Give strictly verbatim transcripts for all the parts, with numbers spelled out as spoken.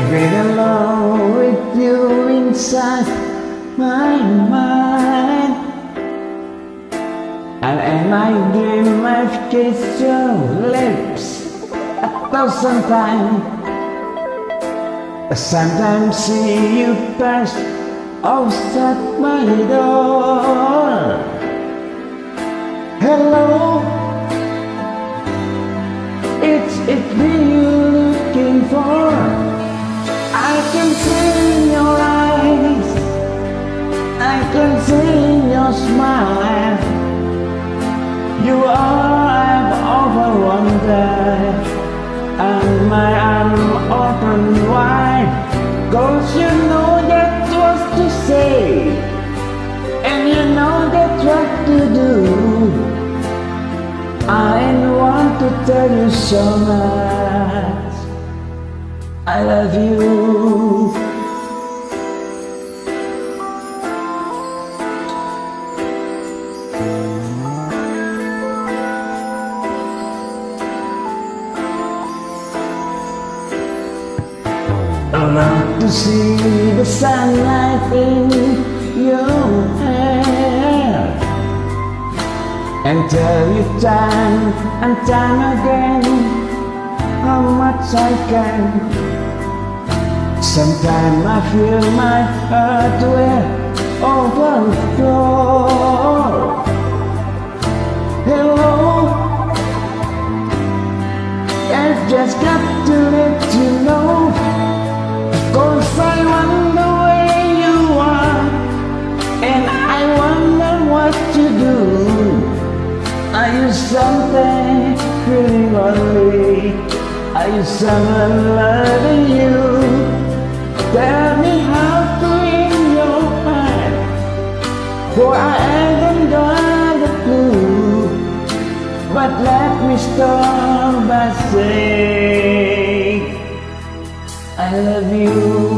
Living alone with you inside my mind, and in my dream I've kissed your lips a thousand times. I sometimes see you pass outside my door. Hello, it's it's me you're looking for. I can see in your eyes, I can see in your smile. You are I've over wondered, and my arm open wide, 'cause you know that's what to say, and you know that's what to do. I want to tell you so much, I love you. I love to see the sunlight in your hair, and tell you time and time again how much I can. Sometimes I feel my heart will overflow. Hello, I've just got to let you know, 'cause I wonder where you are, and I wonder what you do. Are you something really lonely? Are you someone loving you? Tell me how to in your heart, for I haven't got a clue. But let me start by saying I love you.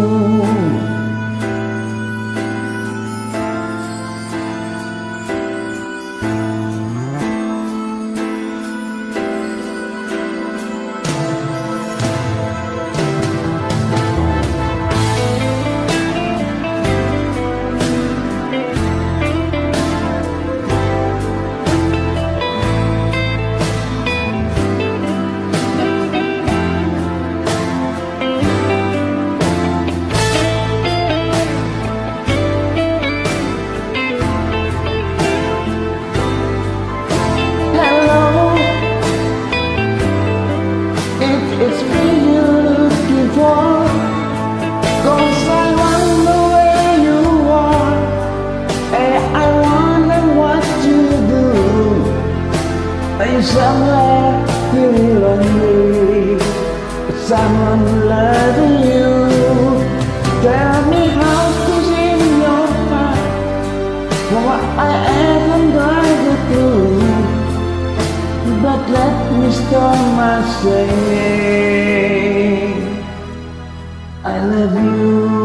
It's me you're looking for, 'cause I wonder where you are, and I wonder what you do. Are you somewhere really lonely, someone loving you? Tell me how to in your heart, for I haven't got a clue. But let me start my saying I love you.